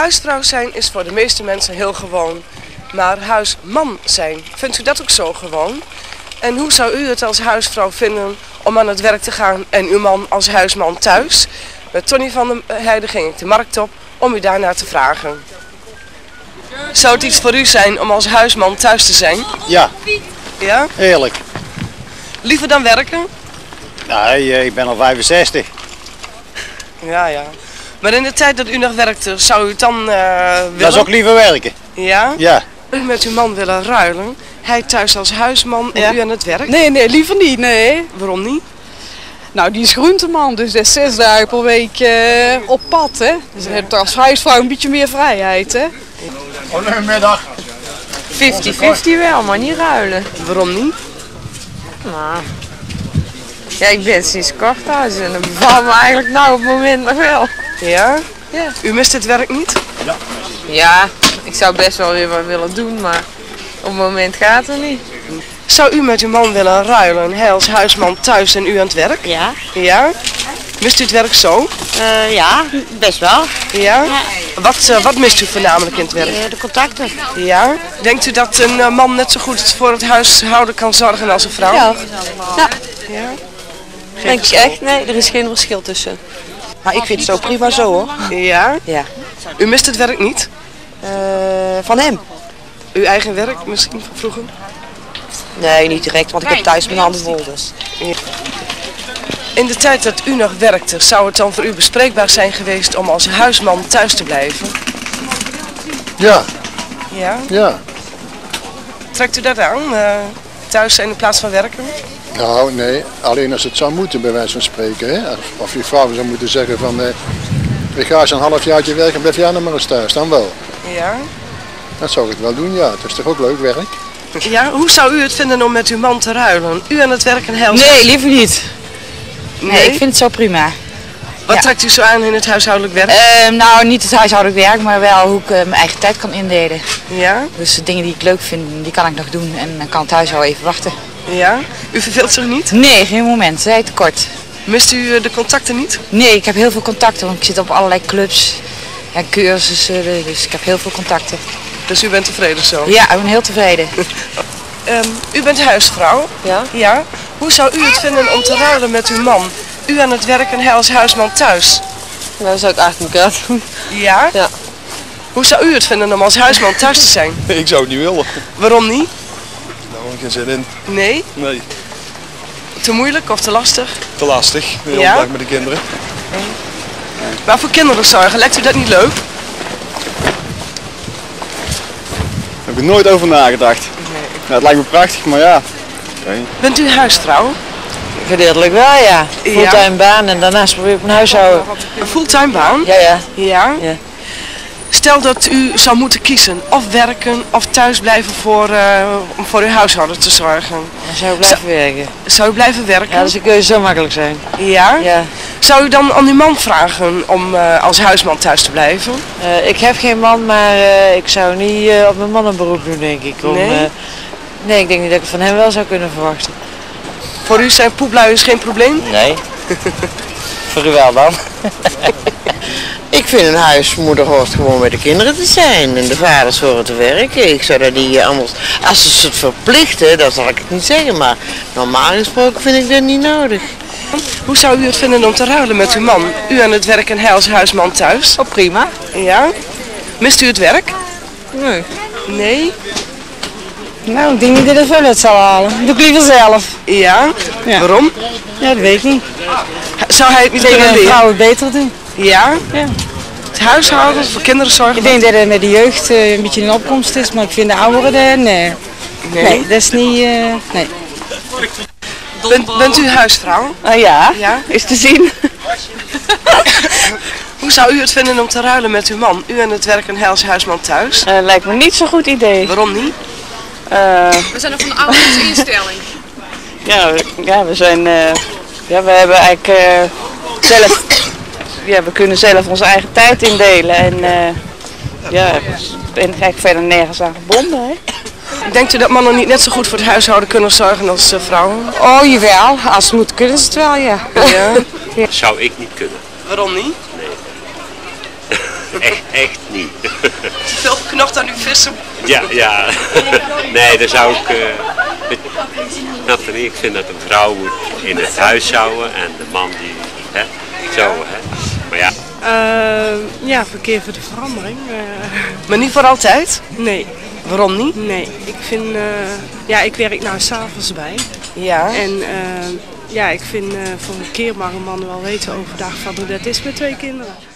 Huisvrouw zijn is voor de meeste mensen heel gewoon. Maar huisman zijn, vindt u dat ook zo gewoon? En hoe zou u het als huisvrouw vinden om aan het werk te gaan en uw man als huisman thuis? Met Tony van der Heijden ging ik de markt op om u daarnaar te vragen. Zou het iets voor u zijn om als huisman thuis te zijn? Ja. Ja? Heerlijk. Liever dan werken? Nee, ik ben al 65. Ja. Maar in de tijd dat u nog werkte, zou u het dan willen? Dat is ook liever werken. Ja? Ja. U met uw man willen ruilen? Hij thuis als huisman en u aan het werk? Nee, liever niet, nee. Waarom niet? Nou, die is groenteman, dus dat is 6 dagen per week op pad, hè. Dus dan heb je als huisvrouw een beetje meer vrijheid, hè. Goedemiddag. 50-50 wel, maar niet ruilen. Waarom niet? Nou, ja, ik ben sinds kort thuis en dat bevalt me eigenlijk nou op het moment nog wel. Ja? Ja. U mist het werk niet? Ja, ik zou best wel weer wat willen doen, maar op het moment gaat het niet. Zou u met uw man willen ruilen? Hij als huisman thuis en u aan het werk? Ja, Ja? Mist u het werk zo? ja, best wel. Ja? Wat mist u voornamelijk in het werk? De contacten. Ja? Denkt u dat een man net zo goed voor het huishouden kan zorgen als een vrouw? Ja. Ja? Denk ik echt? Nee, er is geen verschil tussen. Maar ik vind het zo prima zo hoor. Ja? Ja. U mist het werk niet? Van hem? Uw eigen werk misschien van vroeger? Nee, niet direct, want ik heb thuis mijn handen vol dus. In de tijd dat u nog werkte, zou het dan voor u bespreekbaar zijn geweest om als huisman thuis te blijven? Ja. Ja? Ja. Trekt u dat aan? Thuis zijn in plaats van werken? Nou, nee. Alleen als het zou moeten, bij wijze van spreken. Hè? Of je vrouw zou moeten zeggen van... ik ga eens een halfjaartje werken en blijf jij nog maar eens thuis. Dan wel. Ja? Dat zou ik wel doen, ja. Het is toch ook leuk werk? Ja, hoe zou u het vinden om met uw man te ruilen? U aan het werk en hij als Nee, liever niet. Nee? Nee, ik vind het zo prima. Wat trekt u zo aan in het huishoudelijk werk? Nou, niet het huishoudelijk werk, maar wel hoe ik mijn eigen tijd kan indelen. Ja? Dus de dingen die ik leuk vind, die kan ik nog doen en dan kan het huishouden even wachten. Ja? U verveelt zich niet? Nee, geen moment. Zij te kort. Mist u de contacten niet? Nee, ik heb heel veel contacten, want ik zit op allerlei clubs en cursussen, dus ik heb heel veel contacten. Dus u bent tevreden zo? Ja, ik ben heel tevreden. U bent huisvrouw? Ja. Ja. Hoe zou u het vinden om te ruilen met uw man? U aan het werk en hij als huisman thuis? Nou, dat zou ik achter elkaar doen. Ja? Ja. Hoe zou u het vinden om als huisman thuis te zijn? Ik zou het niet willen. Waarom niet? Daar heb ik geen zin in. Nee? Nee, Te moeilijk of te lastig? te lastig. De hele Ja? dag met de kinderen. Maar voor kinderen zorgen, lijkt u dat niet leuk? Daar heb ik nooit over nagedacht. Nou, het lijkt me prachtig, maar ja. Bent u huisvrouw? Gedeeltelijk wel, ja. Ja. Fulltime baan en daarnaast probeer ik mijn huishouden. Een fulltime baan? Ja. Ja. Ja. Stel dat u zou moeten kiezen, of werken of thuis blijven om voor uw huishouden te zorgen. Dan zou ik blijven werken. Zou u blijven werken? Ja, dus de keuze zou makkelijk zijn. Ja? Ja. Zou u dan aan uw man vragen om als huisman thuis te blijven? Ik heb geen man, maar ik zou niet op mijn man een beroep doen, denk ik. Nee? Nee, ik denk niet dat ik het van hem wel zou kunnen verwachten. Voor u zijn poepluiers geen probleem? Nee. Voor u wel dan? Ik vind een huismoeder hoort gewoon met de kinderen te zijn en de vaders horen te werken. Ik zou dat niet anders, als ze het verplichten, dan zal ik het niet zeggen, maar normaal gesproken vind ik dat niet nodig. Hoe zou u het vinden om te ruilen met uw man? U aan het werk en hij als huisman thuis? Oh, prima. Ja? Mist u het werk? Nee. Nee? Nou, ik denk niet dat het veel uit zal halen. Dat doe ik liever zelf. Ja? Ja. Waarom? Ja, dat weet ik niet. Zou hij het niet Ik denk kunnen dat leren? vrouwen het beter doen. Ja? Ja. Het huishouden, voor kinderen zorgen? Ik denk dat het met de jeugd een beetje in opkomst is, maar ik vind de ouderen, nee. Nee, dat is niet, nee. Bent u huisvrouw? Ja, Ja? is te zien. Hoe zou u het vinden om te ruilen met uw man? U aan het werk en hij als huisman thuis? Lijkt me niet zo'n goed idee. Waarom niet? We zijn er van de ouderwetse instelling. Ja, we zijn, we hebben eigenlijk zelf, we kunnen zelf onze eigen tijd indelen en ik ben eigenlijk verder nergens aan gebonden. Hè? Denkt u dat mannen niet net zo goed voor het huishouden kunnen zorgen als vrouwen? Oh jawel, als het moet kunnen ze het wel, ja. Ja. Zou ik niet kunnen. Waarom niet? echt niet. Veel geknocht aan uw vissen. Ja. Nee, dat zou ik... snap niet. Ik vind dat een vrouw moet in het huis houden en de man die... Hè, zo, hè. Maar ja. Ja, verkeer voor de verandering. Maar niet voor altijd? Nee. Waarom niet? Nee, ik vind... ja, ik werk nou 's avonds bij. Ja. En ja, ik vind voor een keer mag een man wel weten overdag van hoe dat is met 2 kinderen.